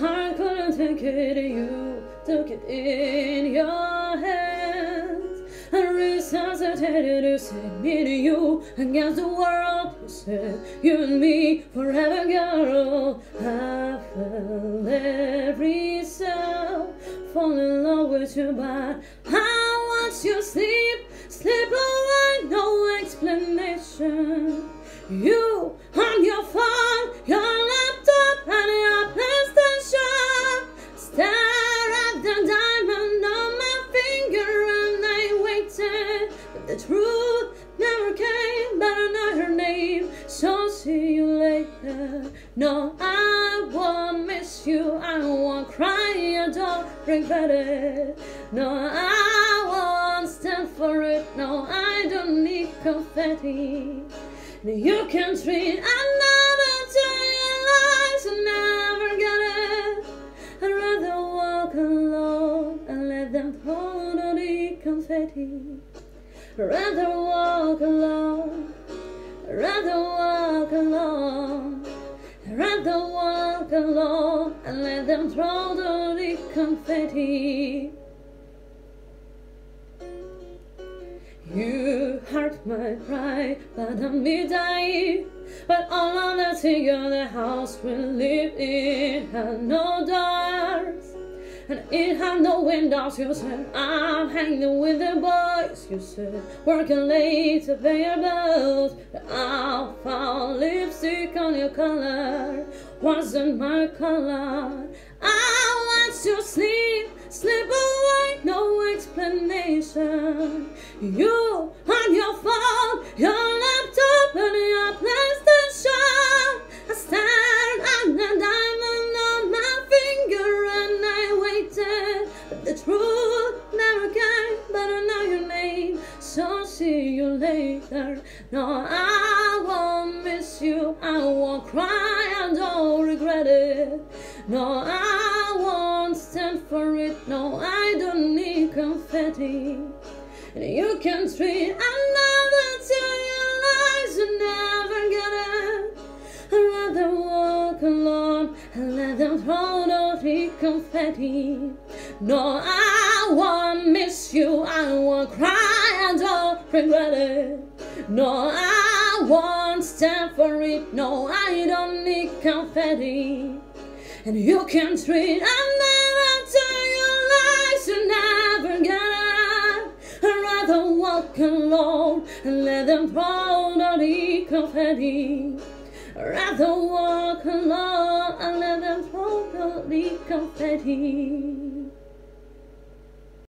heart couldn't take it, you took it in your hands. I resuscitated to say me to you against the world. You said you and me forever, girl. I felt every cell fall in love with you, but I watch you sleep away, no explanation. You on your phone, your laptop, and your PlayStation. Stare at the diamond on my finger, and I waited, but the truth never came. But I know her name, so see you later. No, I won't miss you, I won't cry, I don't regret it. No, I won't stand for it, no, I don't need confetti. You can treat another to your lies and never get it. I'd rather walk alone and let them throw the confetti. I'd rather walk alone. I'd rather walk alone. I'd rather walk alone and let them throw the confetti. You hurt my pride, but I'm dying. But all of the things in the house we live in had no doors, and it had no windows. You said I'm hanging with the boys. You said working late to pay your bills. But I found lipstick on your collar, wasn't my color. I want to slip away, no explanation. You on your phone, your laptop, and your PlayStation. I stared at the diamond on my finger, and I waited, but the truth never came. But I know your name, so see you later. No, I won't miss you, I won't cry, I don't regret it. No, I won't stand for it, no, I don't need confetti. And you can treat another to your lies and never get it. I'd rather walk alone and let them throw the confetti. No, I won't miss you, I won't cry, I don't regret it. No, I won't stand for it, no, I don't need confetti. And you can treat another to your lies and never get it. I'd rather walk alone and let them throw the confetti. I'd rather walk alone and let them throw the confetti.